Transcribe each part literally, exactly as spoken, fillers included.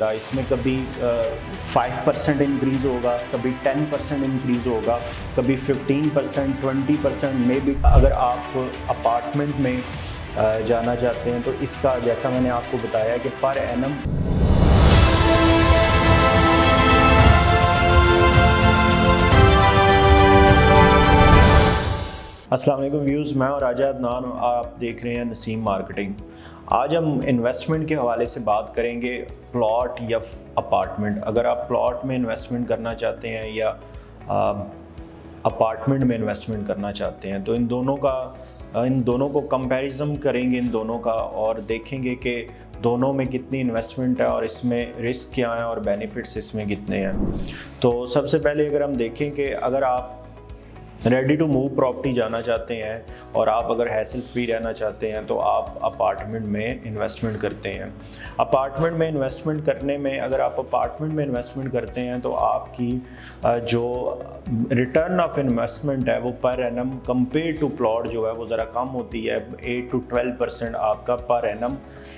मिलता। इसमें कभी फाइव परसेंट इंक्रीज़ होगा, कभी टेन परसेंट इंक्रीज़ होगा, कभी फिफ्टीन परसेंट, ट्वेंटी परसेंट में भी। अगर आप अपार्टमेंट में uh, जाना चाहते हैं तो इसका जैसा मैंने आपको बताया कि पर एनम अस्सलाम वालेकुम व्यूज़, मैं और राजा अदनान, आप देख रहे हैं नसीम मार्केटिंग। आज हम इन्वेस्टमेंट के हवाले से बात करेंगे, प्लॉट या अपार्टमेंट। अगर आप प्लॉट में इन्वेस्टमेंट करना चाहते हैं या अपार्टमेंट में इन्वेस्टमेंट करना चाहते हैं तो इन दोनों का इन दोनों को कंपैरिजन करेंगे इन दोनों का और देखेंगे कि दोनों में कितनी इन्वेस्टमेंट है और इसमें रिस्क क्या है और बेनिफिट्स इसमें कितने हैं। तो सबसे पहले अगर हम देखें कि अगर आप रेडी टू मूव प्रॉपर्टी जाना चाहते हैं और आप अगर हैसल फ्री रहना चाहते हैं तो आप अपार्टमेंट में इन्वेस्टमेंट करते हैं। अपार्टमेंट में इन्वेस्टमेंट करने में अगर आप अपार्टमेंट में इन्वेस्टमेंट करते हैं तो आपकी जो रिटर्न ऑफ इन्वेस्टमेंट है वो per annum compare to plot जो है वो ज़रा कम होती है। एट टू ट्वेल्व परसेंट आपका पर एनम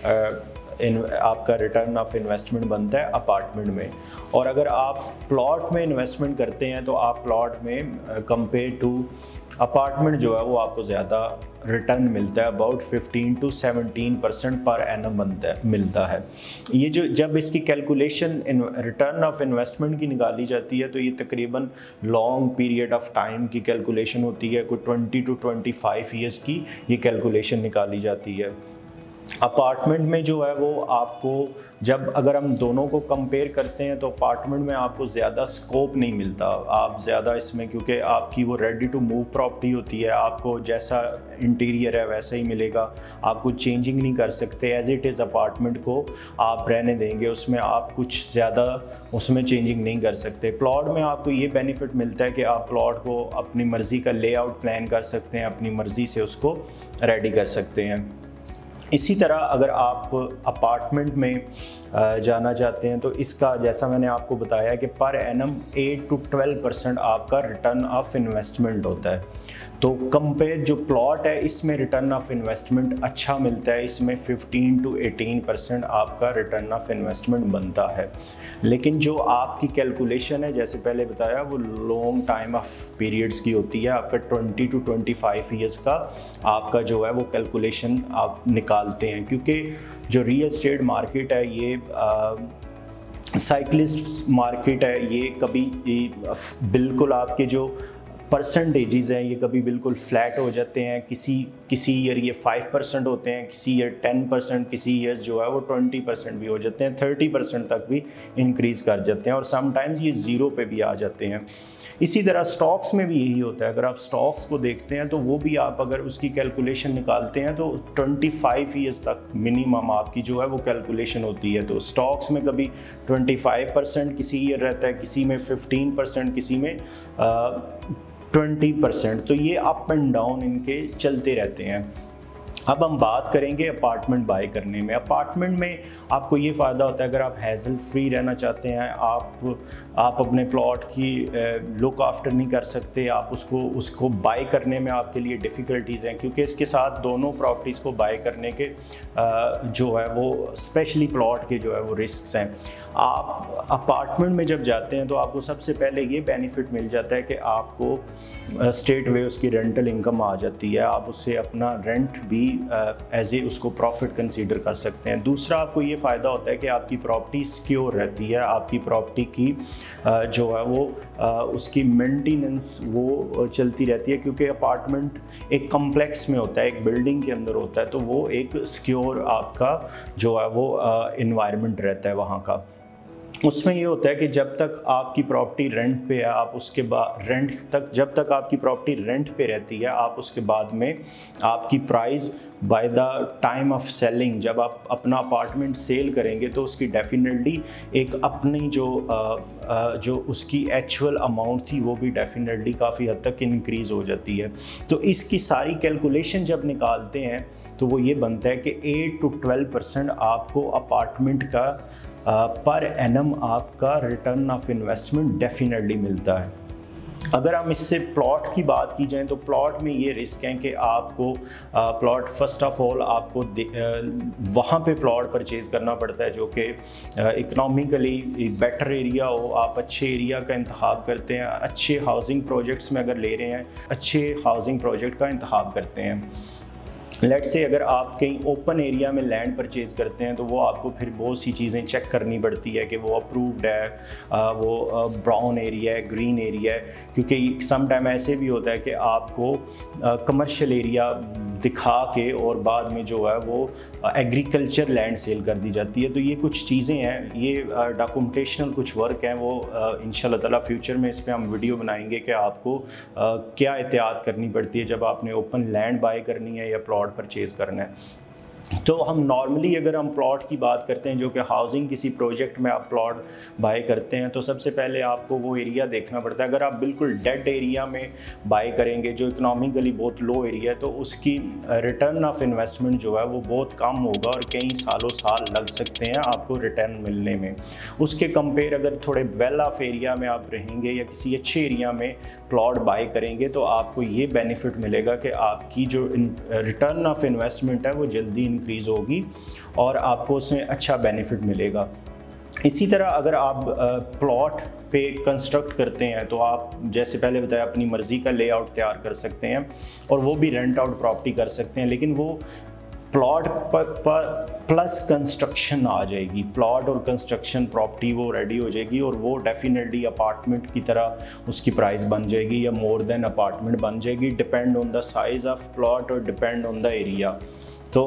इन आपका रिटर्न ऑफ इन्वेस्टमेंट बनता है अपार्टमेंट में। और अगर आप प्लॉट में इन्वेस्टमेंट करते हैं तो आप प्लॉट में कंपेयर टू अपार्टमेंट जो है वो आपको ज़्यादा रिटर्न मिलता है, about fifteen to seventeen percent per annum बनता है मिलता है। ये जो जब इसकी कैलकुलेशन रिटर्न ऑफ इन्वेस्टमेंट की निकाली जाती है तो ये तकरीबन लॉन्ग पीरियड ऑफ टाइम की कैलकुलेशन होती है। कोई twenty to twenty five years की ये कैलकुलेशन निकाली जाती है। अपार्टमेंट में जो है वो आपको जब अगर हम दोनों को कंपेयर करते हैं तो अपार्टमेंट में आपको ज़्यादा स्कोप नहीं मिलता। आप ज़्यादा इसमें क्योंकि आपकी वो रेडी टू मूव प्रॉपर्टी होती है, आपको जैसा इंटीरियर है वैसा ही मिलेगा, आपको चेंजिंग नहीं कर सकते। एज इट इज़ अपार्टमेंट को आप रहने देंगे, उसमें आप कुछ ज़्यादा उसमें चेंजिंग नहीं कर सकते। प्लॉट में आपको ये बेनिफिट मिलता है कि आप प्लॉट को अपनी मर्ज़ी का लेआउट प्लान कर सकते हैं, अपनी मर्ज़ी से उसको रेडी कर सकते हैं। इसी तरह अगर आप अपार्टमेंट में जाना चाहते हैं तो इसका जैसा मैंने आपको बताया कि per annum eight to twelve percent आपका रिटर्न ऑफ इन्वेस्टमेंट होता है। तो कंपेयर जो प्लॉट है इसमें रिटर्न ऑफ इन्वेस्टमेंट अच्छा मिलता है, इसमें फिफ्टीन टू एटीन परसेंट आपका रिटर्न ऑफ इन्वेस्टमेंट बनता है। लेकिन जो आपकी कैलकुलेशन है जैसे पहले बताया वो लॉन्ग टाइम ऑफ पीरियड्स की होती है। आपका twenty to twenty five years का आपका जो है वो कैलकुलेशन आप निकालते हैं, क्योंकि जो रियल एस्टेट मार्केट है ये साइक्लिस्ट मार्केट है। ये कभी ये बिल्कुल आपके जो परसेंटेजेस हैं ये कभी बिल्कुल फ्लैट हो जाते हैं। किसी किसी ईयर ये फाइव परसेंट होते हैं, किसी ईयर टेन परसेंट, किसी ईयर जो है वो ट्वेंटी परसेंट भी हो जाते हैं, थर्टी परसेंट तक भी इंक्रीज़ कर जाते हैं और समटाइम्स ये ज़ीरो पे भी आ जाते हैं। इसी तरह स्टॉक्स में भी यही होता है। अगर आप स्टॉक्स को देखते हैं तो वो भी आप अगर उसकी कैलकुलेशन निकालते हैं तो ट्वेंटी फाइव ईयर्स तक मिनिमम आपकी जो है वो कैलकुलेशन होती है। तो स्टॉक्स में कभी ट्वेंटी फाइव परसेंट किसी ईयर रहता है, किसी में फिफ्टीन परसेंट, किसी में ट्वेंटी परसेंट। तो ये अप एंड डाउन इनके चलते रहते हैं। अब हम बात करेंगे अपार्टमेंट बाय करने में। अपार्टमेंट में आपको ये फ़ायदा होता है अगर आप हैसल फ्री रहना चाहते हैं, आप आप अपने प्लॉट की लुक आफ्टर नहीं कर सकते, आप उसको उसको बाय करने में आपके लिए डिफ़िकल्टीज़ हैं, क्योंकि इसके साथ दोनों प्रॉपर्टीज़ को बाय करने के जो है वो स्पेशली प्लॉट के जो है वो रिस्क हैं। आप अपार्टमेंट में जब जाते हैं तो आपको सबसे पहले ये बेनिफिट मिल जाता है कि आपको स्ट्रेट वे उसकी रेंटल इनकम आ जाती है, आप उससे अपना रेंट भी एज ए उसको प्रॉफिट कंसीडर कर सकते हैं। दूसरा आपको ये फ़ायदा होता है कि आपकी प्रॉपर्टी सिक्योर रहती है, आपकी प्रॉपर्टी की जो है वो उसकी मेंटेनेंस वो चलती रहती है, क्योंकि अपार्टमेंट एक कम्प्लेक्स में होता है, एक बिल्डिंग के अंदर होता है, तो वो एक सिक्योर आपका जो है वो इन्वायरमेंट रहता है वहाँ का। उसमें ये होता है कि जब तक आपकी प्रॉपर्टी रेंट पे है, आप उसके बाद रेंट तक जब तक आपकी प्रॉपर्टी रेंट पे रहती है, आप उसके बाद में आपकी price by the time of selling, जब आप अपना अपार्टमेंट सेल करेंगे तो उसकी डेफिनेटली एक अपनी जो आ, आ, जो उसकी एक्चुअल अमाउंट थी वो भी डेफिनेटली काफ़ी हद तक इंक्रीज़ हो जाती है। तो इसकी सारी कैलकुलेशन जब निकालते हैं तो वो ये बनता है कि एट टू ट्वेल्व परसेंट आपको अपार्टमेंट का पर एनम आपका रिटर्न ऑफ इन्वेस्टमेंट डेफिनेटली मिलता है। अगर हम इससे प्लॉट की बात की जाए तो प्लॉट में ये रिस्क है कि आपको प्लॉट फर्स्ट ऑफ ऑल आपको वहाँ पे प्लॉट परचेज़ करना पड़ता है जो कि इकनॉमिकली बेटर एरिया हो, आप अच्छे एरिया का इंतखाब करते हैं, अच्छे हाउसिंग प्रोजेक्ट्स में अगर ले रहे हैं अच्छे हाउसिंग प्रोजेक्ट का इंतखाब करते हैं। लेट्स से अगर आप कहीं ओपन एरिया में लैंड परचेज़ करते हैं तो वो आपको फिर बहुत सी चीज़ें चेक करनी पड़ती है कि वो अप्रूव्ड है, वो ब्राउन एरिया है, ग्रीन एरिया है, क्योंकि सम टाइम ऐसे भी होता है कि आपको कमर्शियल एरिया दिखा के और बाद में जो है वो एग्रीकल्चर लैंड सेल कर दी जाती है। तो ये कुछ चीज़ें हैं, ये डॉक्यूमेंटेशनल कुछ वर्क हैं, वो इंशाल्लाह ताला फ्यूचर में इस पर हम वीडियो बनाएंगे कि आपको क्या एहतियात करनी पड़ती है जब आपने ओपन लैंड बाय करनी है या प्लॉट परचेज़ करना है। तो हम नॉर्मली अगर हम प्लॉट की बात करते हैं जो कि हाउसिंग किसी प्रोजेक्ट में आप प्लॉट बाय करते हैं तो सबसे पहले आपको वो एरिया देखना पड़ता है। अगर आप बिल्कुल डेड एरिया में बाय करेंगे जो इकोनॉमिकली बहुत लो एरिया है तो उसकी रिटर्न ऑफ इन्वेस्टमेंट जो है वो बहुत कम होगा और कई सालों साल लग सकते हैं आपको रिटर्न मिलने में। उसके कंपेयर अगर थोड़े वेल ऑफ एरिया में आप रहेंगे या किसी अच्छे एरिया में प्लॉट बाय करेंगे तो आपको ये बेनिफिट मिलेगा कि आपकी जो रिटर्न ऑफ इन्वेस्टमेंट है वो जल्दी इंक्रीज़ होगी और आपको उसमें अच्छा बेनिफिट मिलेगा। इसी तरह अगर आप प्लॉट पे कंस्ट्रक्ट करते हैं तो आप जैसे पहले बताया अपनी मर्ज़ी का लेआउट तैयार कर सकते हैं और वो भी रेंट आउट प्रॉपर्टी कर सकते हैं, लेकिन वो प्लॉट पर, पर प्लस कंस्ट्रक्शन आ जाएगी, प्लॉट और कंस्ट्रक्शन प्रॉपर्टी वो रेडी हो जाएगी और वो डेफिनेटली अपार्टमेंट की तरह उसकी प्राइस बन जाएगी या मोर देन अपार्टमेंट बन जाएगी, depend on the size of plot और डिपेंड ऑन द एरिया। तो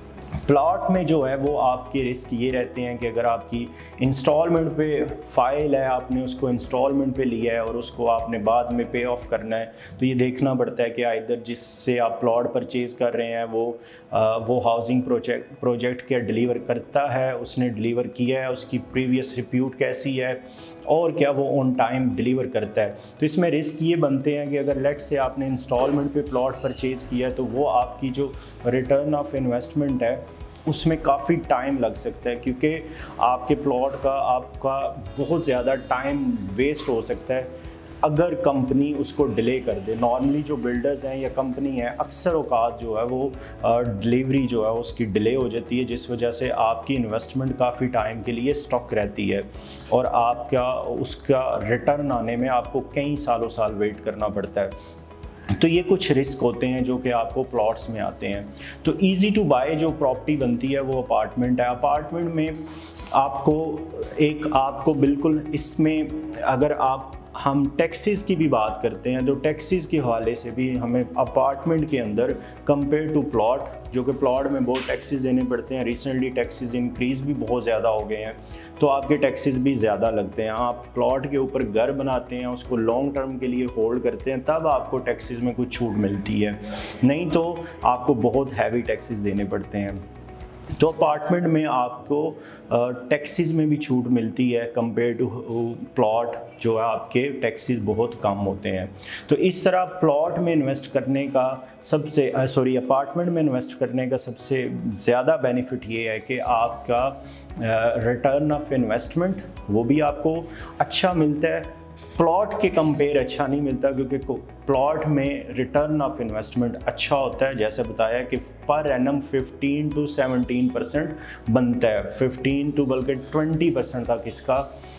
प्लॉट में जो है वो आपके रिस्क ये रहते हैं कि अगर आपकी इंस्टॉलमेंट पे फाइल है, आपने उसको इंस्टॉलमेंट पे लिया है और उसको आपने बाद में पे ऑफ करना है तो ये देखना पड़ता है कि इधर जिससे आप प्लॉट परचेज़ कर रहे हैं वो आ, वो हाउसिंग प्रोजेक्ट प्रोजेक्ट क्या डिलीवर करता है, उसने डिलीवर किया है, उसकी प्रीवियस रिप्यूट कैसी है और क्या वो ऑन टाइम डिलीवर करता है। तो इसमें रिस्क ये बनते हैं कि अगर लेट से आपने इंस्टॉलमेंट पे प्लॉट परचेज़ किया है तो वो आपकी जो रिटर्न ऑफ इन्वेस्टमेंट है उसमें काफ़ी टाइम लग सकता है, क्योंकि आपके प्लॉट का आपका बहुत ज़्यादा टाइम वेस्ट हो सकता है अगर कंपनी उसको डिले कर दे। नॉर्मली जो बिल्डर्स हैं या कंपनी है अक्सर औकात जो है वो डिलीवरी जो है उसकी डिले हो जाती है, जिस वजह से आपकी इन्वेस्टमेंट काफ़ी टाइम के लिए स्टॉक रहती है और आपका उसका रिटर्न आने में आपको कई सालों साल वेट करना पड़ता है। तो ये कुछ रिस्क होते हैं जो कि आपको प्लॉट्स में आते हैं। तो इजी टू बाय जो प्रॉपर्टी बनती है वो अपार्टमेंट है। अपार्टमेंट में आपको एक आपको बिल्कुल इसमें अगर आप हम टैक्सेस की भी बात करते हैं तो टैक्सेस के हवाले से भी हमें अपार्टमेंट के अंदर कंपेयर टू प्लॉट, जो कि प्लॉट में बहुत टैक्सेस देने पड़ते हैं, रिसेंटली टैक्सेस इंक्रीज़ भी बहुत ज़्यादा हो गए हैं तो आपके टैक्सेस भी ज़्यादा लगते हैं। आप प्लॉट के ऊपर घर बनाते हैं, उसको लॉन्ग टर्म के लिए होल्ड करते हैं, तब आपको टैक्सेस में कुछ छूट मिलती है, नहीं तो आपको बहुत हैवी टैक्सेस देने पड़ते हैं। तो अपार्टमेंट में आपको टैक्सेस में भी छूट मिलती है कंपेयर टू प्लॉट, जो है आपके टैक्सेस बहुत कम होते हैं। तो इस तरह प्लॉट में इन्वेस्ट करने का सबसे सॉरी अपार्टमेंट में इन्वेस्ट करने का सबसे ज़्यादा बेनिफिट ये है कि आपका रिटर्न ऑफ इन्वेस्टमेंट वो भी आपको अच्छा मिलता है, प्लॉट के कंपेयर अच्छा नहीं मिलता, क्योंकि प्लॉट में रिटर्न ऑफ इन्वेस्टमेंट अच्छा होता है। जैसे बताया कि per annum fifteen to seventeen percent बनता है, फिफ्टीन टू बल्कि ट्वेंटी परसेंट तक इसका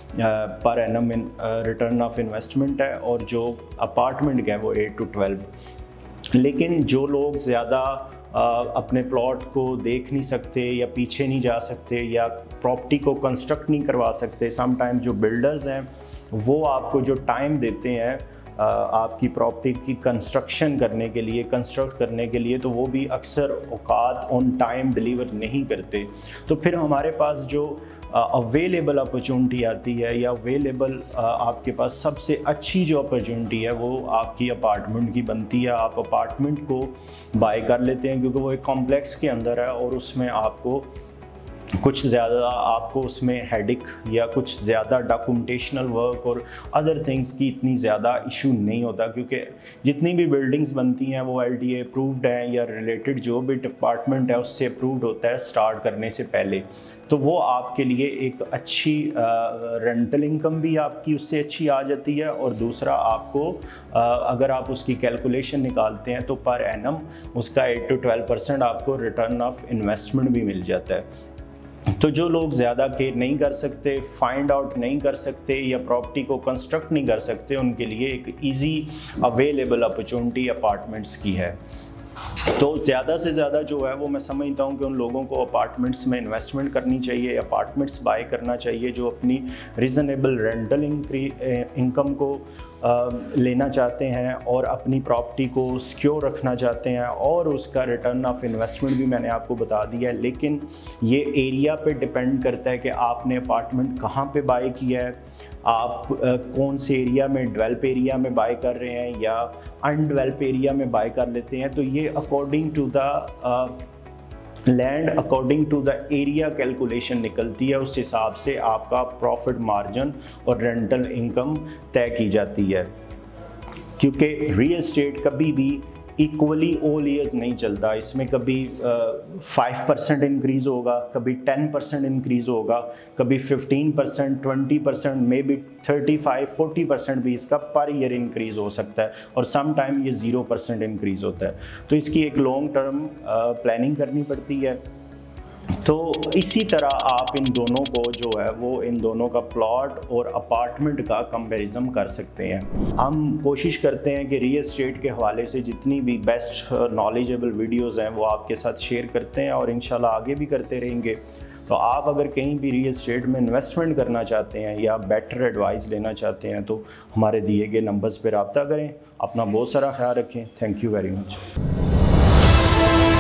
per annum return of investment है और जो अपार्टमेंट का है वो एट टू ट्वेल्व। लेकिन जो लोग ज़्यादा Uh, अपने प्लॉट को देख नहीं सकते या पीछे नहीं जा सकते या प्रॉपर्टी को कंस्ट्रक्ट नहीं करवा सकते, सम टाइम जो बिल्डर्स हैं वो आपको जो टाइम देते हैं uh, आपकी प्रॉपर्टी की कंस्ट्रक्शन करने के लिए कंस्ट्रक्ट करने के लिए, तो वो भी अक्सर औकात ऑन टाइम डिलीवर नहीं करते। तो फिर हमारे पास जो अवेलेबल uh, अपॉर्चुनिटी आती है या अवेलेबल uh, आपके पास सबसे अच्छी जो अपॉर्चुनिटी है वो आपकी अपार्टमेंट की बनती है। आप अपार्टमेंट को बाय कर लेते हैं क्योंकि वो एक कॉम्प्लेक्स के अंदर है और उसमें आपको कुछ ज़्यादा आपको उसमें हेडिक या कुछ ज़्यादा डॉक्यूमेंटेशनल वर्क और अदर थिंग्स की इतनी ज़्यादा इशू नहीं होता, क्योंकि जितनी भी बिल्डिंग्स बनती हैं वो एल डी ए अप्रूव्ड हैं या रिलेटेड जो भी डिपार्टमेंट है उससे अप्रूव्ड होता है स्टार्ट करने से पहले। तो वो आपके लिए एक अच्छी रेंटल इनकम भी आपकी उससे अच्छी आ जाती है, और दूसरा आपको आ, अगर आप उसकी कैलकुलेशन निकालते हैं तो पर एनम उसका एट टू ट्वेल्व परसेंट आपको रिटर्न ऑफ इन्वेस्टमेंट भी मिल जाता है। तो जो लोग ज़्यादा केयर नहीं कर सकते, फाइंड आउट नहीं कर सकते या प्रॉपर्टी को कंस्ट्रक्ट नहीं कर सकते, उनके लिए एक इजी अवेलेबल अपॉर्चुनिटी अपार्टमेंट्स की है। तो ज़्यादा से ज़्यादा जो है वो मैं समझता हूँ कि उन लोगों को अपार्टमेंट्स में इन्वेस्टमेंट करनी चाहिए, अपार्टमेंट्स बाय करना चाहिए जो अपनी रीज़नेबल रेंटल इनकम को आ, लेना चाहते हैं और अपनी प्रॉपर्टी को सिक्योर रखना चाहते हैं, और उसका रिटर्न ऑफ इन्वेस्टमेंट भी मैंने आपको बता दिया है। लेकिन ये एरिया पे डिपेंड करता है कि आपने अपार्टमेंट कहाँ पे बाय किया है, आप आ, कौन से एरिया में, डेवलप एरिया में बाय कर रहे हैं या अनडेवलप एरिया में बाय कर लेते हैं। तो ये according to the land, according to the area calculation निकलती है, उस हिसाब से आपका प्रॉफिट मार्जिन और रेंटल इनकम तय की जाती है। क्योंकि रियल एस्टेट कभी भी इक्वली ऑल ईयर्स नहीं चलता, इसमें कभी फाइव परसेंट इंक्रीज़ होगा, कभी टेन परसेंट इंक्रीज़ होगा, कभी fifteen percent, twenty percent, may be thirty five forty percent भी इसका पर ईयर इंक्रीज़ हो सकता है, और सम टाइम ये ज़ीरो परसेंट इंक्रीज़ होता है। तो इसकी एक लॉन्ग टर्म प्लानिंग करनी पड़ती है। तो इसी तरह आप इन दोनों को जो है वो इन दोनों का प्लॉट और अपार्टमेंट का कंपैरिजन कर सकते हैं। हम कोशिश करते हैं कि रियल एस्टेट के हवाले से जितनी भी बेस्ट नॉलेजेबल वीडियोस हैं वो आपके साथ शेयर करते हैं, और इंशाल्लाह आगे भी करते रहेंगे। तो आप अगर कहीं भी रियल एस्टेट में इन्वेस्टमेंट करना चाहते हैं या बेटर एडवाइस लेना चाहते हैं तो हमारे दिए गए नंबर्स पर रब्ता करें। अपना बहुत सारा ख्याल रखें। Thank you very much.